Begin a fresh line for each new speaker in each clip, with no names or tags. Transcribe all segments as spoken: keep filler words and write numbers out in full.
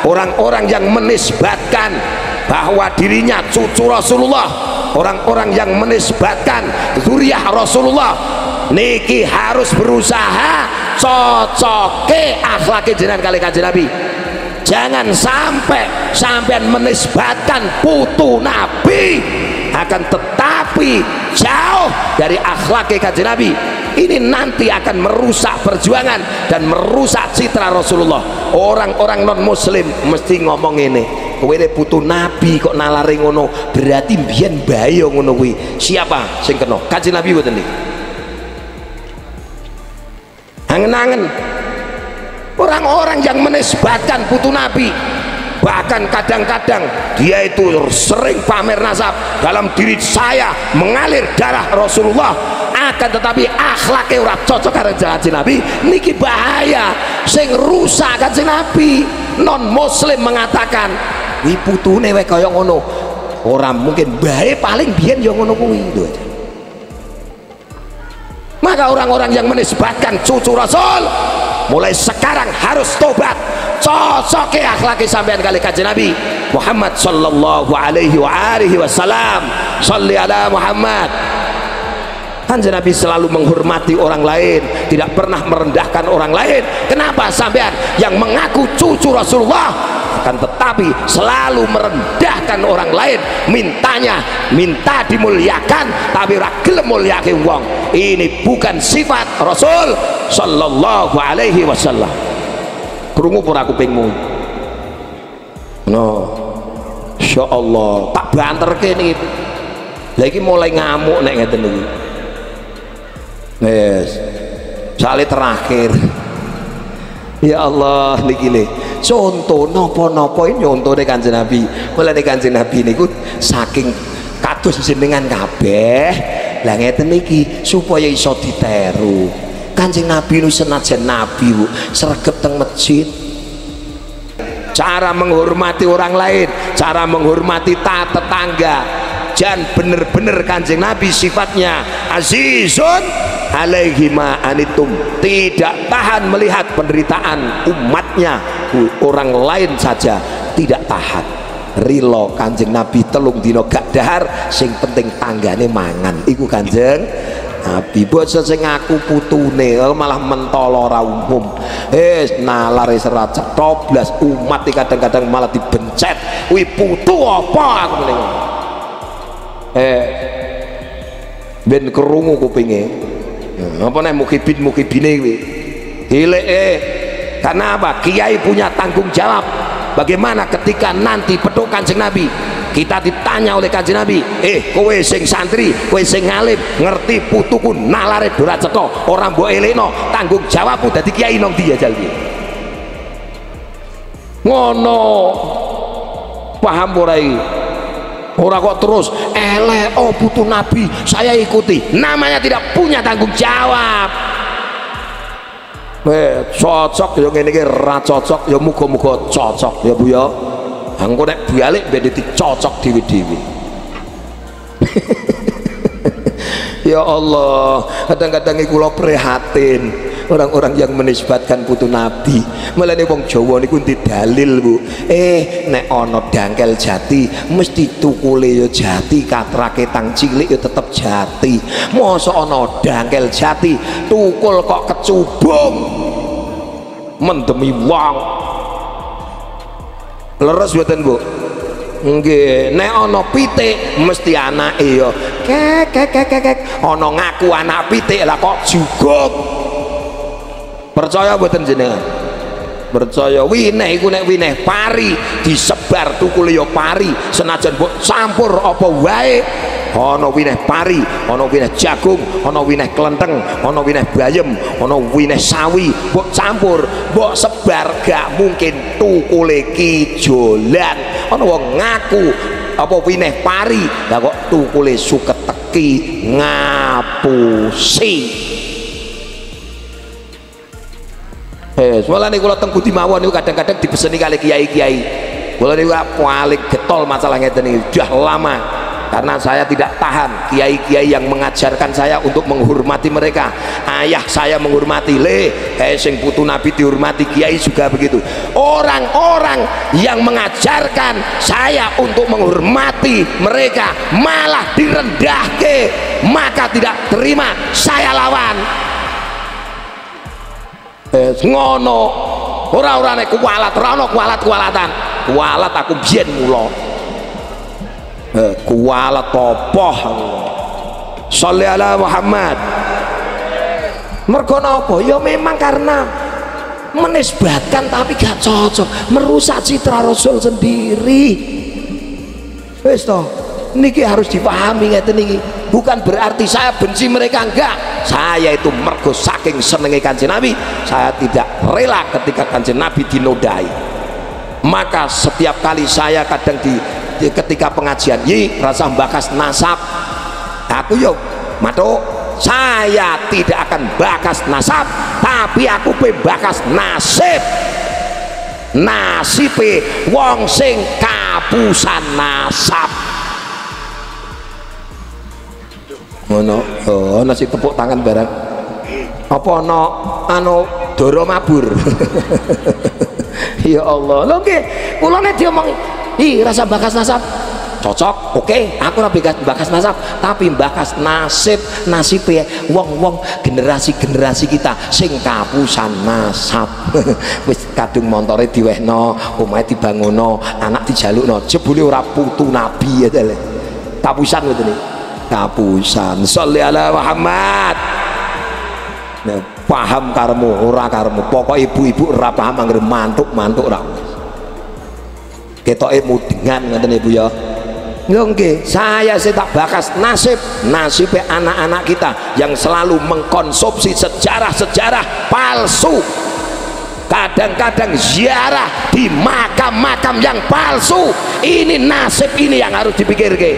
orang-orang yang menisbatkan bahwa dirinya cucu Rasulullah, orang-orang yang menisbatkan zuriyah Rasulullah, niki harus berusaha cocoke akhlake jenengan kali kanjeng Nabi. Jangan sampai sampean menisbatkan putu Nabi akan tetapi jauh dari akhlake kanjeng Nabi. Ini nanti akan merusak perjuangan dan merusak citra Rasulullah. Orang-orang non muslim mesti ngomong ini, kowe putu Nabi kok nalare ngono, berarti mbiyen bae ngono kuwi. Siapa sing kena? Kanjeng Nabi mboten niki. Angen-angen orang-orang yang menisbatkan putu Nabi, bahkan kadang-kadang dia itu sering pamer nasab, dalam diri saya mengalir darah Rasulullah, akan tetapi akhlaknya ora cocok karo kanjeng Nabi. Niki bahaya, sing rusak kanjeng Nabi. Non muslim mengatakan wi putune wae kaya ngono, ora mungkin bae, paling biyen ya ngono kuwi. Maka orang-orang yang menisbatkan cucu Rasul mulai sekarang harus tobat, cocoke akhlaki sampean kali kanjeng Nabi Muhammad sallallahu alaihi wa alihi wasallam. Shalli ala Muhammad. Kanjeng Nabi selalu menghormati orang lain, tidak pernah merendahkan orang lain. Kenapa sampean yang mengaku cucu Rasulullah akan tetapi selalu merendahkan orang lain, mintanya minta dimuliakan tapi ora gelem mulyake wong? Ini bukan sifat Rasul sallallahu alaihi wasallam. Krungu ora kupingmu? No, insyaallah tak banterke niki. Lah iki mulai ngamuk nek ngeten niki. Wes, sale terakhir. Ya Allah niki le. Contoh napa-napa iki nyontone kanjeng Nabi. Mulane kanjeng Nabi niku saking kados jenengan kabeh. Lah ngeten niki supaya iso diteru. Kanjeng Nabi nu senajan Nabi Bu, sregep teng masjid. Cara menghormati orang lain, cara menghormati tetangga, dan bener-bener kanjeng Nabi sifatnya azizun alaihi ma anitum, tidak tahan melihat penderitaan umatnya, orang lain saja tidak tahan. Rilo kanjeng Nabi telung dino gak dahar, sing penting tanggane mangan, iku kanjeng Nabi. Bocah sing ngaku putune malah mentolo ora umum, eh nalare serat cetoblas umat kadang-kadang malah dibencet, wi putu apa aku ngene. Eh ben kerungu kupinge apa nek mukibin mukibine kuwi hileke. Karena apa? Kiai punya tanggung jawab. Bagaimana ketika nanti pedok kanjeng Nabi, kita ditanya oleh kanjeng Nabi, eh kowe sing santri, kowe sing ngalim, ngerti putuku nalare dora cetha, ora mbok elekno, tanggung jawabmu dadi kiai nang ndi jal iki. Ngono. Paham ora iki? Ora kok terus elek oh putu Nabi saya ikuti, namanya tidak punya tanggung jawab. Eh cocok ya ngene iki, ra cocok ya muga-muga cocok ya Bu ya. Engko nek balik ben dicocok dhewe-dhewe. Ya Allah, kadang-kadang iki kula prihatin orang-orang yang menisbatkan putu Nabi. Mulane wong Jawa niku ndi dalil Bu, eh nek ana dangkel jati mesti tukule ya jati, katrake tang cilik ya tetep jati. Mosok ana dangkel jati tukul kok kecubung mendemi wong. Leres mboten Bu? Nggih, nek ana pitik mesti anake ya kek kek kek kek, ana ngaku anak pitik lah kok juguk. Percaya mboten jenengan? Percaya. Wineh iku nek wineh pari disebar tukule ya pari, senajan mbok campur apa wae, ana wineh pari, ana wineh jagung, ana wineh klenteng, ana wineh bayem, ana wineh sawi, mbok campur, mbok sebar, gak mungkin tukule kijolan. Ana wong ngaku apa wineh pari, lah kok tukule suket teki ngapusi. Eh, soalnya nih kalau tengku dimawon itu kadang-kadang dipeseni kali kiai-kiai. Kalau nih paling getol masalah ngeten ini, sudah lama karena saya tidak tahan kiai-kiai yang mengajarkan saya untuk menghormati mereka. Ayah saya menghormati, le eh sing putu Nabi dihormati, kiai juga begitu. Orang-orang yang mengajarkan saya untuk menghormati mereka malah direndahke, maka tidak terima, saya lawan. Eh, ngono ora-ora nek kuwalat, ora ono kuwalat-kuwalatan. Kuwalat aku biyen mula. Eh, kuwalat apa? Sholli ala Muhammad. Mergo napa? Ya memang karena menisbatkan tapi gak cocok, merusak citra Rasul sendiri. Wis toh, niki harus dipahami ngeten niki. Bukan berarti saya benci mereka, enggak. Saya itu mergo saking senenge Kanjeng Nabi, saya tidak rela ketika Kanjeng Nabi dinodai. Maka setiap kali saya kadang di, di ketika pengajian, yi rasa bakas nasab, aku yuk matuk, saya tidak akan bakas nasab, tapi aku pe bakas nasib. Nasibe wong sing kapusan nasab. Ngono, oh nasi tepuk tangan barang. Apa ana anu doro mabur. Ya Allah, lho nggih, kula nek diomong, "Ih, rasa bakas nasab." Cocok, oke, okay. Aku ora bakas nasab, tapi bakas nasib, nasibe wong-wong generasi-generasi kita sing kapusan nasab. Wis kadung montore diwehno, omahe dibanguno, anak dijalukno, jebule ora putu Nabi ya tele. Kapusan ngoten iki. Kapusan. Sholli ala Muhammad. Nah, paham karemu ora karemu, pokok ibu-ibu ora paham anggere mantuk-mantuk ora. Ketoke mudengan ngoten Ibu ya. Nggih, saya sih tak bakas nasib, nasib anak-anak kita yang selalu mengkonsumsi sejarah-sejarah palsu. Kadang-kadang ziarah di makam-makam yang palsu. Ini nasib ini yang harus dipikirke.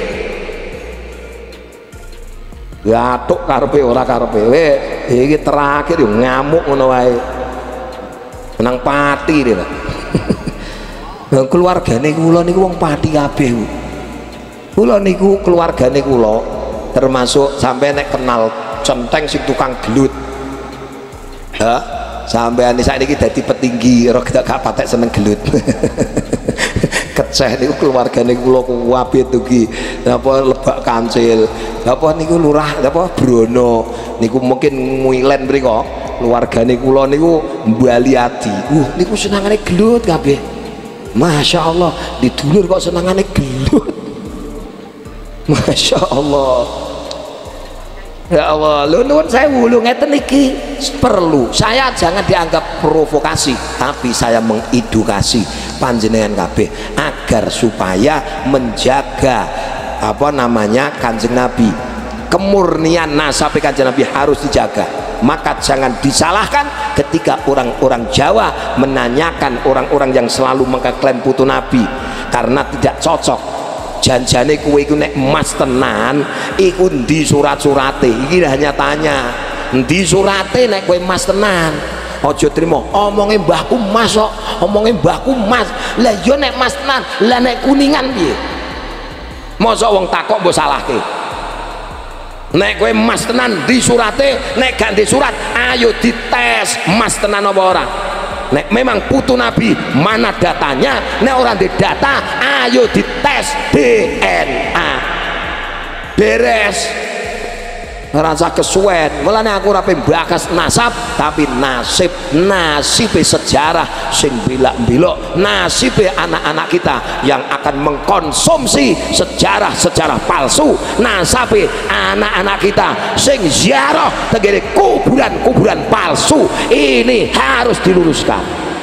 Gatuk karepe ora karepe. We, iki terakhir yo ngamuk ngono wae. Menang pati lho. Keluargane kula niku wong pati kabeh. Kula niku keluargane kula termasuk sampai nek kenal centeng sing tukang gelut. Ha, sampean saiki dadi petinggi ora gak patek seneng gelut. Keceh niku keluargane kula kabeh tugi. Napa Lebak Kancil. Napa niku Lurah napa Brono niku mungkin Muilen mriko. Keluargane kula niku Mbali Adi. Uh niku senengane gelut kabeh. Masya Allah, di dulur kok senengane gelut. Masya Allah. Ya Allah, lu nuwun saya wulu ngeten iki perlu. Saya jangan dianggap provokasi, tapi saya mengedukasi panjenengan kabeh agar supaya menjaga apa namanya Kanjeng Nabi. Kemurnian nasab Kanjeng Nabi harus dijaga. Maka jangan disalahkan ketika orang-orang Jawa menanyakan orang-orang yang selalu mengklaim putu Nabi karena tidak cocok. Janjane kowe iku nek emas tenan iku ndi surat-surate. Iki hanya tanya ndi surate nek kowe emas tenan. Aja trimo omonge mbahku emas kok, omonge mbahku emas. Lah yo nek emas tenan, lah nek kuningan piye? Mosok wong takok mbok salahke. Nek kowe emas tenan di surate, nek gak di surat ayo dites emas tenan apa ora. Nek memang putu Nabi mana datanya, nek orang di data ayo dites D N A. Beres. Rasa kesuwen. Mulane aku ora bakas nasab tapi nasib, nasib sejarah sing bilak-bilok, nasib anak-anak kita yang akan mengkonsumsi sejarah-sejarah palsu, nasib anak-anak kita sing ziarah tegere kuburan-kuburan palsu. Ini harus diluruskan.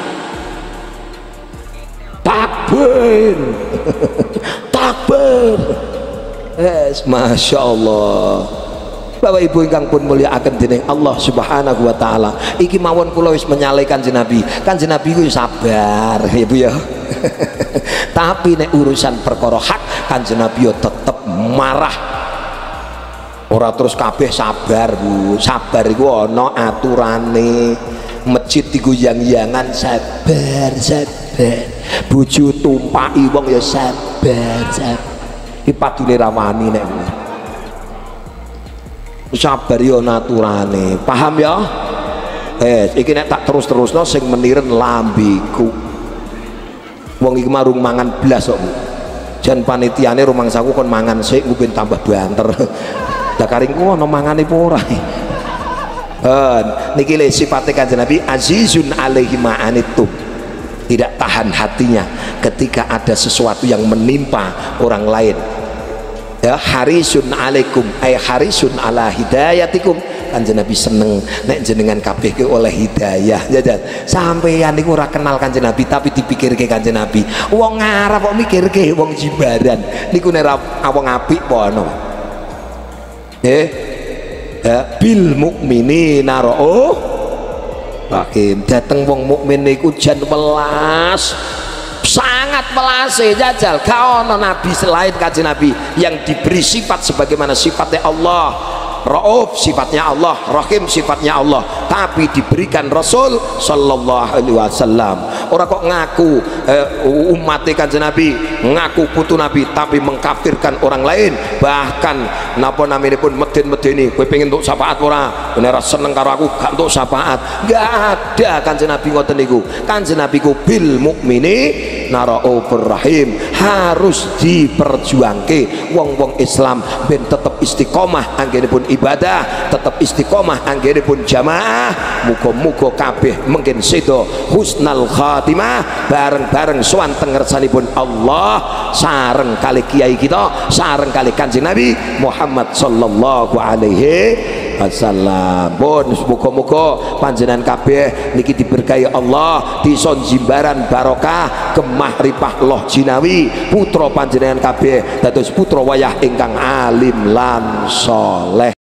Takbir. Takbir. Yes, Masya Allah. Bapak Ibu ingkang pun mulia akan dening Allah Subhanahu wa taala. Iki mawon kula wis menyaleh Kanjeng Nabi. Kanjeng Nabi ku sabar, ya Bu ya. Tapi nek urusan perkara hak Kanjeng Nabi yo tetep marah. Ora terus kabeh sabar, Bu. Sabar iku ana aturane. Masjid iku yang-yangan sabar, sabar. Bojo tumpaki wong ya sabar, sabar. iki padune rawani nek sabar yo naturane paham ya eh iki nek tak terus-terusno sing meniren lambiku wong iki marung mangan blas kok jan panitiane rumangsaku kon mangan sik mungkin tambah banter lah karingku ana mangane apa ora eh niki le sifate Kanjeng Nabi azizun alaihi ma'anitum tidak tahan hatinya ketika ada sesuatu yang menimpa orang lain ya harisun alaikum ay harisun ala hidayatikum Kanjeng Nabi seneng nek jenengan kabeh ke oleh hidayah jajan sampeyan niku ora kenal Kanjeng Nabi tapi dipikirke Kanjeng Nabi wong ngarep kok mikirke wong Jimbaran niku nek wong apik apa ana eh ya bil mukminina ra'uf rahim dateng wong mukmin niku jan welas sangat melase jajal gak ono nabi selain Kanjeng Nabi yang diberi sifat sebagaimana sifatnya Allah Rauf sifatnya Allah, Rahim sifatnya Allah, tapi diberikan Rasul sallallahu alaihi wasallam. Orang kok ngaku eh, umat Kanjeng Nabi, ngaku putu Nabi tapi mengkafirkan orang lain. Bahkan napa namine pun meden-medeni, kowe pengen untuk syafaat ora? Bener seneng karo aku gak untuk syafaat. Gak ada Kanjeng Nabi ngoten niku. Kanjeng Nabi ku bil mukmini naraufur rahim, harus diperjuangke wong-wong Islam ben tetep istiqomah anggenipun ibadah, tetap istiqomah anggenipun jamaah. Muga-muga kabeh mungkin sedo husnal khatimah bareng-bareng sowan teng ngersanipun Allah sareng kali kiai kita, sareng kali Kanjeng Nabi Muhammad sallallahu alaihi wasallam. Pun muga-muga panjenengan kabeh niki diberkahi Allah, dison jimbaran barokah gemah ripah loh jinawi putra panjenengan kabeh dados putra wayah ingkang alim lan saleh.